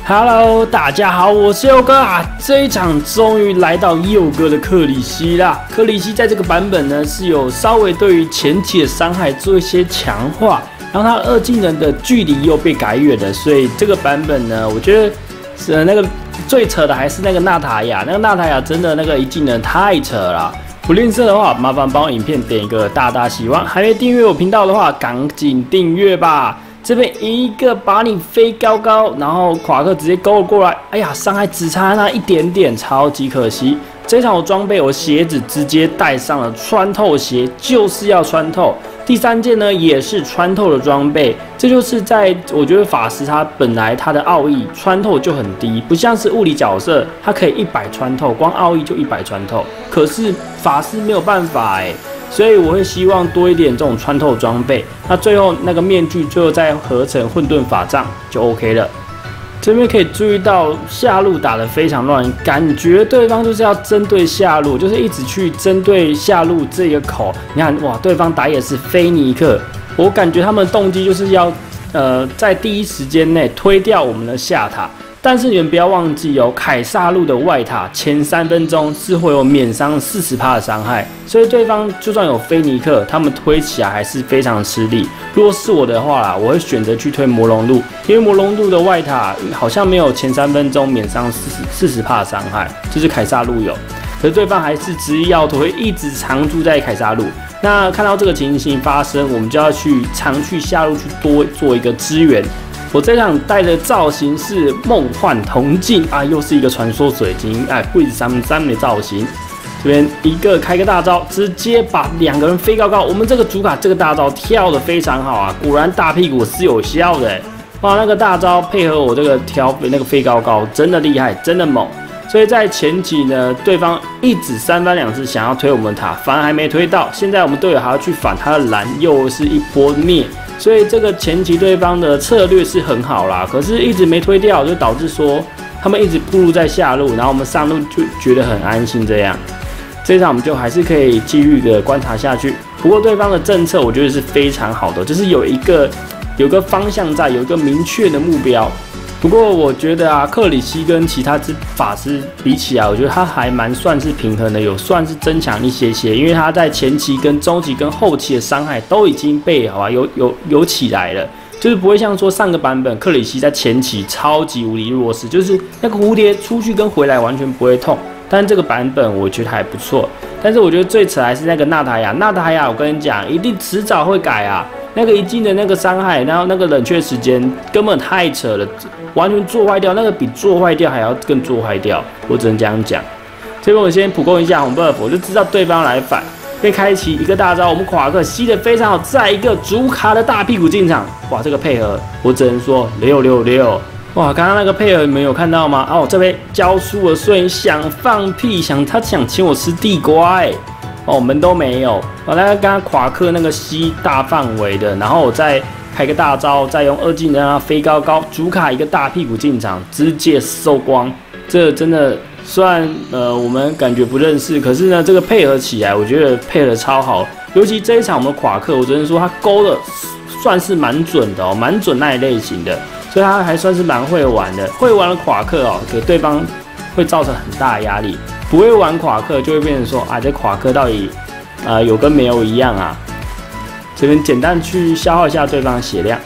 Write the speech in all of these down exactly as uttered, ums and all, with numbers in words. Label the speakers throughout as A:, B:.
A: Hello， 大家好，我是佑哥啊！这一场终于来到佑哥的克里希啦。克里希在这个版本呢是有稍微对于前期的伤害做一些强化，然后他二技能的距离又被改远了，所以这个版本呢，我觉得是那个最扯的还是那个娜塔雅，那个娜塔雅真的那个一技能太扯了。不吝啬的话，麻烦帮我影片点一个大大喜欢，还没订阅我频道的话，赶紧订阅吧。这边一个把你飞高高，然后夸克直接勾了过来，哎呀，伤害只差那一点点，超级可惜。这场我装备我鞋子直接带上了穿透鞋，就是要穿透。第三件呢也是穿透的装备，这就是在我觉得法师他本来他的奥义穿透就很低，不像是物理角色，他可以一百穿透，光奥义就一百穿透。可是法师没有办法哎、欸。所以我会希望多一点这种穿透装备，那最后那个面具最后再合成混沌法杖就 OK 了。这边可以注意到下路打得非常乱，感觉对方就是要针对下路，就是一直去针对下路这个口。你看哇，对方打野是菲尼克，我感觉他们的动机就是要呃在第一时间内推掉我们的下塔。但是你们不要忘记哦，凯撒路的外塔前三分钟是会有免伤 百分之四十 的伤害，所以对方就算有菲尼克，他们推起来还是非常吃力。如果是我的话啦，我会选择去推魔龙路，因为魔龙路的外塔好像没有前三分钟免伤 百分之四十 的伤害，就是凯撒路有。可是对方还是执意要推，一直常驻在凯撒路。那看到这个情形发生，我们就要去常去下路去多做一个支援。我这场带的造型是梦幻铜镜啊，又是一个传说水晶，哎，贵三三的造型。这边一个开个大招，直接把两个人飞高高。我们这个主卡这个大招跳得非常好啊，果然大屁股是有效的、欸。哇，那个大招配合我这个跳那个飞高高，真的厉害，真的猛。所以在前期呢，对方一直三番两次想要推我们塔，反而还没推到。现在我们队友还要去反他的蓝，又是一波灭。所以这个前期对方的策略是很好啦，可是一直没推掉，就导致说他们一直暴露在下路，然后我们上路就觉得很安心这样。这一场我们就还是可以继续的观察下去。不过对方的政策我觉得是非常好的，就是有一个有个方向在，有一个明确的目标。不过我觉得啊，克里希跟其他之法师比起来，我觉得他还蛮算是平衡的，有算是增强一些些，因为他在前期、跟中期、跟后期的伤害都已经被好吧有有有起来了，就是不会像说上个版本克里希在前期超级无敌弱势，就是那个蝴蝶出去跟回来完全不会痛。但这个版本我觉得还不错，但是我觉得最扯还是那个娜塔雅，娜塔雅我跟你讲，一定迟早会改啊。那个一技的那个伤害，然后那个冷却时间根本太扯了，完全做坏掉，那个比做坏掉还要更做坏掉，我只能这样讲。这边我先普攻一下红 buff， 我就知道对方来反，被开启一个大招，我们夸克吸得非常好，再一个主卡的大屁股进场，哇，这个配合我只能说六六六，哇，刚刚那个配合你们有看到吗？哦，这边交出了瞬想放屁，想他想请我吃地瓜哎、欸。哦，我们都没有。我大概刚刚夸克那个吸大范围的，然后我再开个大招，再用二技能让它飞高高，主卡一个大屁股进场，直接收光。这真的虽然呃我们感觉不认识，可是呢这个配合起来，我觉得配合超好。尤其这一场我们夸克，我只能说他勾的算是蛮准的哦，蛮准那一类型的，所以他还算是蛮会玩的。会玩的夸克哦，给对方会造成很大的压力。不会玩夸克就会变成说啊，这夸克到底呃有跟没有一样啊？这边简单去消耗一下对方的血量。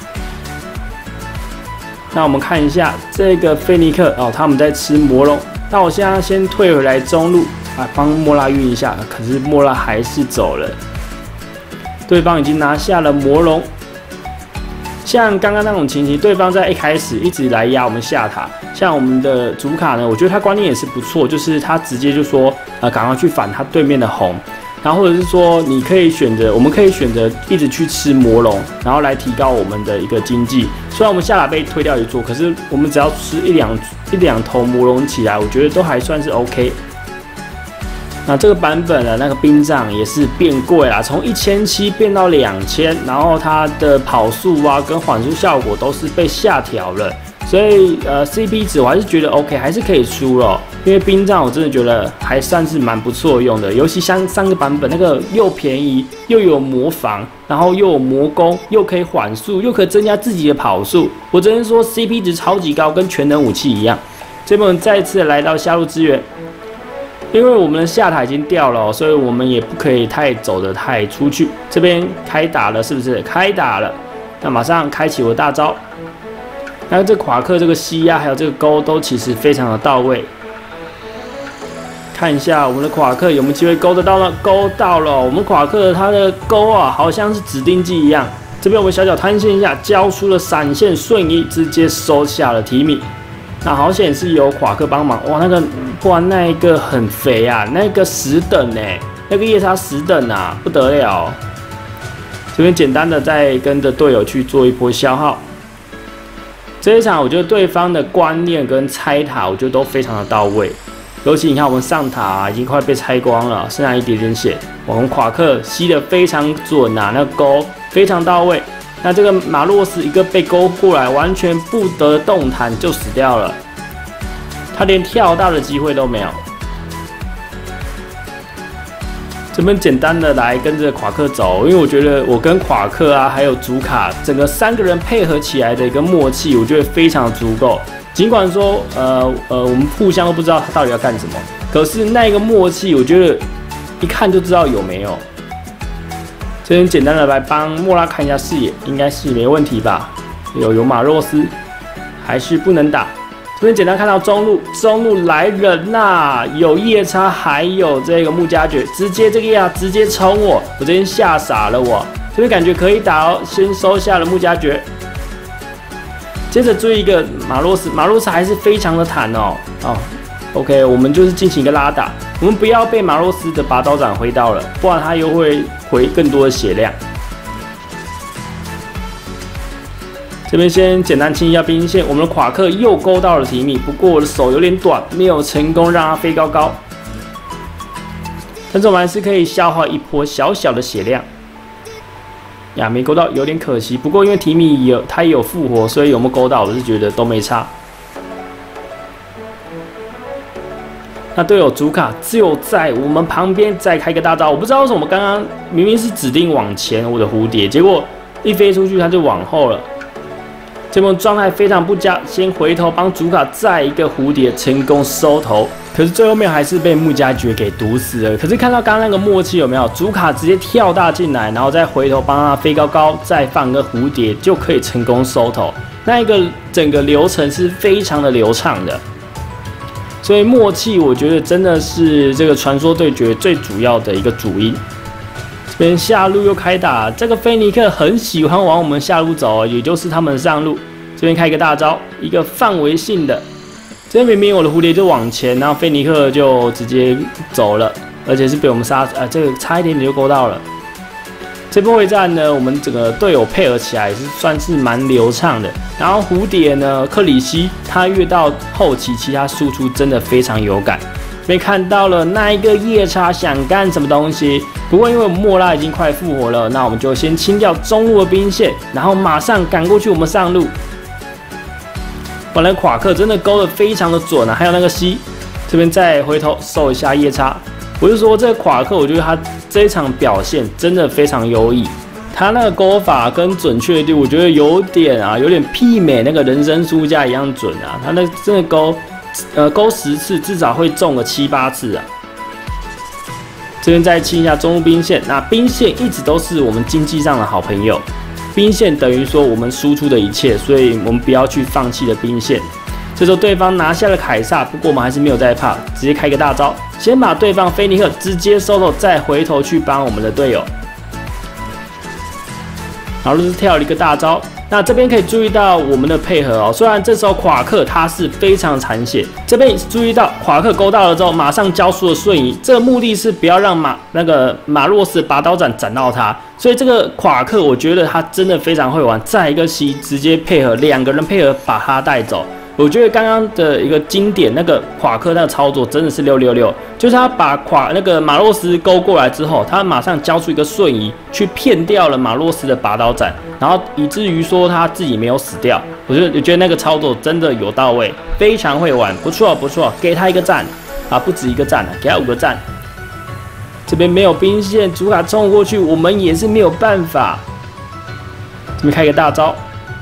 A: 那我们看一下这个菲尼克哦，他们在吃魔龙。那我现在先退回来中路啊，帮莫拉运一下。可是莫拉还是走了，对方已经拿下了魔龙。像刚刚那种情形，对方在一开始一直来压我们下塔，像我们的主卡呢，我觉得他观念也是不错，就是他直接就说，呃，赶快去反他对面的红，然后或者是说，你可以选择，我们可以选择一直去吃魔龙，然后来提高我们的一个经济。虽然我们下塔被推掉一座，可是我们只要吃一两一两头魔龙起来，我觉得都还算是 OK。那这个版本的那个兵杖也是变贵啦，从一千七变到两千，然后它的跑速啊跟缓速效果都是被下调了， 所以呃 C P 值我还是觉得 OK， 还是可以出了。因为冰杖我真的觉得还算是蛮不错用的，尤其像上个版本那个又便宜又有魔防，然后又有魔攻，又可以缓速，又可以增加自己的跑速，我只能说 C P 值超级高，跟全能武器一样。这边我们再次来到下路支援，因为我们的下塔已经掉了，所以我们也不可以太走得太出去。这边开打了，是不是？开打了，那马上开启我的大招。那这夸克这个吸压还有这个勾都其实非常的到位。看一下我们的夸克有没有机会勾得到呢？勾到了，我们夸克它的勾啊，好像是指定技一样。这边我们小小贪心一下，交出了闪现瞬移，直接收下了提米。那好险是有夸克帮忙，哇，那个不然那一个很肥啊，那个十等呢、欸，那个夜叉十等啊，不得了。这边简单的再跟着队友去做一波消耗。这一场我觉得对方的观念跟拆塔，我觉得都非常的到位。尤其你看我们上塔、啊、已经快被拆光了，剩下一点点血。我们夸克吸得非常准啊，那个勾非常到位。那这个马洛斯一个被勾过来，完全不得动弹就死掉了，他连跳大的机会都没有。这边简单的来跟着夸克走，因为我觉得我跟夸克啊，还有祖卡整个三个人配合起来的一个默契，我觉得非常足够。尽管说，呃呃，我们互相都不知道他到底要干什么，可是那个默契，我觉得一看就知道有没有。这边简单的来帮莫拉看一下视野，应该是没问题吧？有有马洛斯，还是不能打。这边简单看到中路，中路来人呐、啊，有夜叉，还有这个木加爵，直接这个呀，直接冲我，我这边吓傻了我。这边感觉可以打哦，先收下了木加爵。接着追一个马洛斯，马洛斯还是非常的坦哦。哦 ，OK， 我们就是进行一个拉打，我们不要被马洛斯的拔刀斩挥到了，不然他又会回更多的血量。这边先简单清一下兵线，我们的夸克又勾到了提米，不过我的手有点短，没有成功让他飞高高。但是我们还是可以消耗一波小小的血量。呀，没勾到，有点可惜。不过因为提米有他也有复活，所以有没有勾到，我是觉得都没差。那队友祖卡就在我们旁边再开个大招，我不知道为什么刚刚明明是指定往前我的蝴蝶，结果一飞出去他就往后了。这波状态非常不佳，先回头帮祖卡再一个蝴蝶成功收头，可是最后面还是被木加爵给毒死了。可是看到刚刚那个默契有没有？祖卡直接跳大进来，然后再回头帮他飞高高，再放个蝴蝶就可以成功收头。那一个整个流程是非常的流畅的，所以默契我觉得真的是这个传说对决最主要的一个主因。这边下路又开打，这个菲尼克很喜欢往我们下路走，也就是他们的上路。这边开一个大招，一个范围性的。这边明明我的蝴蝶就往前，然后菲尼克就直接走了，而且是被我们杀，啊，这个差一点点就勾到了。这波会战呢，我们整个队友配合起来也是算是蛮流畅的。然后蝴蝶呢，克里希他越到后期，其他输出真的非常有感。被看到了那一个夜叉想干什么东西，不过因为我们莫拉已经快复活了，那我们就先清掉中路的兵线，然后马上赶过去我们上路。本来夸克真的勾得非常的准啊，还有那个西，这边再回头收一下夜叉。我就说这个夸克，我觉得他这一场表现真的非常优异，他那个勾法跟准确度，我觉得有点啊，有点媲美那个人生输家一样准啊，他那真的勾。呃，勾十次至少会中个七八次啊！这边再清一下中路兵线，那兵线一直都是我们经济上的好朋友，兵线等于说我们输出的一切，所以我们不要去放弃的兵线。这时候对方拿下了凯撒，不过我们还是没有在怕，直接开个大招，先把对方菲尼克直接收头，再回头去帮我们的队友。然后就是跳了一个大招。那这边可以注意到我们的配合哦，虽然这时候夸克他是非常残血，这边注意到夸克勾到了之后，马上交出了瞬移，这个目的是不要让马那个马洛斯拔刀斩斩到他，所以这个夸克我觉得他真的非常会玩，再一个 C 直接配合两个人配合把他带走， 我觉得刚刚的一个经典那个夸克那个操作真的是六六六，就是他把夸那个马洛斯勾过来之后，他马上交出一个瞬移，去骗掉了马洛斯的拔刀斩，然后以至于说他自己没有死掉。我就我觉得那个操作真的有到位，非常会玩，不错不错，给他一个赞啊，不止一个赞啊，给他五个赞。这边没有兵线，主卡冲过去，我们也是没有办法。这边开个大招。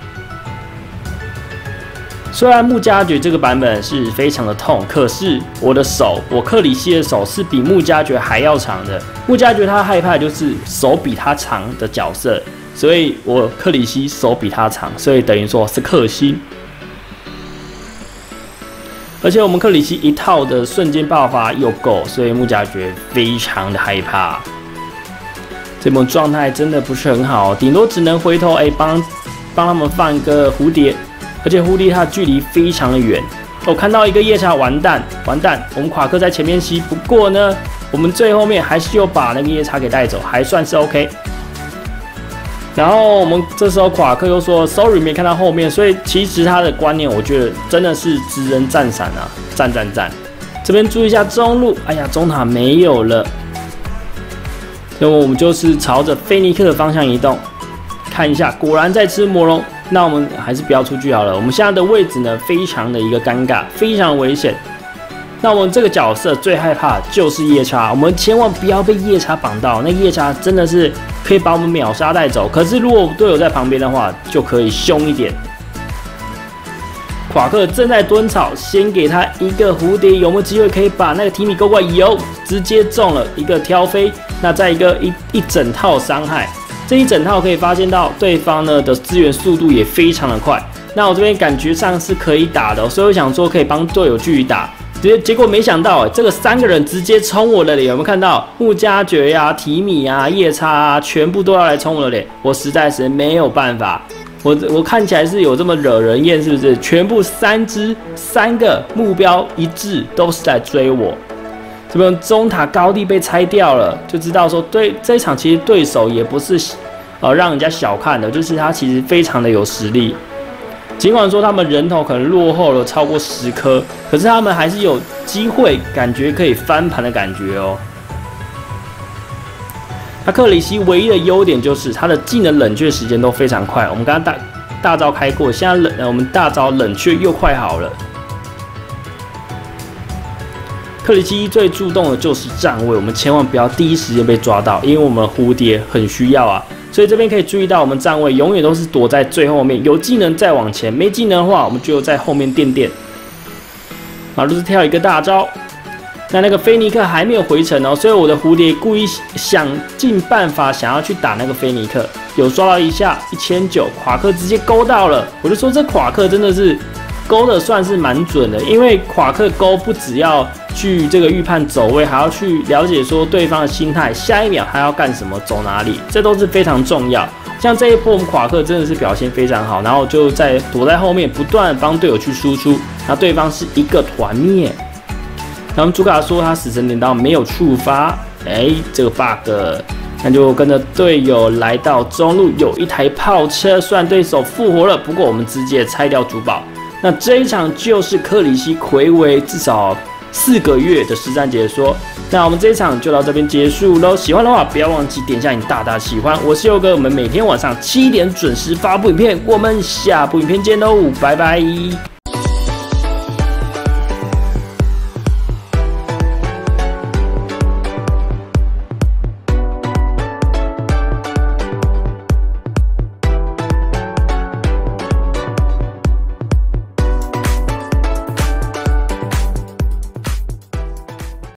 A: 虽然穆加爵这个版本是非常的痛，可是我的手，我克里希的手是比穆加爵还要长的。穆加爵他害怕的就是手比他长的角色，所以我克里希手比他长，所以等于说是克星。而且我们克里希一套的瞬间爆发又够，所以穆加爵非常的害怕。这波状态真的不是很好，顶多只能回头哎帮帮他们放一个蝴蝶。而且狐狸它的距离非常的远，我、哦、看到一个夜叉，完蛋完蛋！我们夸克在前面吸，不过呢，我们最后面还是又把那个夜叉给带走，还算是 OK。然后我们这时候夸克又说 sorry 没看到后面，所以其实他的观念我觉得真的是知人赞赏啊，赞赞赞！这边注意一下中路，哎呀中塔没有了，那么我们就是朝着菲尼克的方向移动，看一下，果然在吃魔龙。那我们还是不要出去好了。我们现在的位置呢，非常的一个尴尬，非常危险。那我们这个角色最害怕的就是夜叉，我们千万不要被夜叉绑到。那夜叉真的是可以把我们秒杀带走，可是如果队友在旁边的话，就可以凶一点。夸克正在蹲草，先给他一个蝴蝶，有没有机会可以把那个提米勾过来？有，直接中了一个挑飞。那再一个一一整套伤害。这一整套可以发现到对方呢的资源速度也非常的快，那我这边感觉上是可以打的、哦，所以我想说可以帮队友继续打，结结果没想到哎，这个三个人直接冲我的脸，有没有看到？穆加爵呀、提米啊、夜叉啊，全部都要来冲我的脸，我实在是没有办法。我我看起来是有这么惹人厌是不是？全部三只三个目标一致，都是在追我。这边中塔高地被拆掉了，就知道说对这一场其实对手也不是呃让人家小看的，就是他其实非常的有实力。尽管说他们人头可能落后了超过十颗，可是他们还是有机会，感觉可以翻盘的感觉哦。那克里希唯一的优点就是他的技能冷却时间都非常快。我们刚刚大大招开过，现在冷呃我们大招冷却又快好了。克里希最注重的就是站位，我们千万不要第一时间被抓到，因为我们蝴蝶很需要啊。所以这边可以注意到，我们站位永远都是躲在最后面，有技能再往前，没技能的话，我们就在后面垫垫。马路是跳一个大招，那那个菲尼克还没有回城哦，所以我的蝴蝶故意想尽办法想要去打那个菲尼克，有刷到一下一千九，夸克直接勾到了，我就说这夸克真的是。勾的算是蛮准的，因为夸克勾不只要去这个预判走位，还要去了解说对方的心态，下一秒他要干什么，走哪里，这都是非常重要。像这一波我们夸克真的是表现非常好，然后就在躲在后面不断帮队友去输出，那对方是一个团灭。然后朱卡说他死神镰刀没有触发，哎，这个 bug。那就跟着队友来到中路，有一台炮车，虽然对手复活了，不过我们直接拆掉主堡。那这一场就是克里希睽违至少四个月的实战解说。那我们这一场就到这边结束喽。喜欢的话不要忘记点下你大大喜欢。我是佑哥，我们每天晚上七点准时发布影片，我们下部影片见喽，拜拜。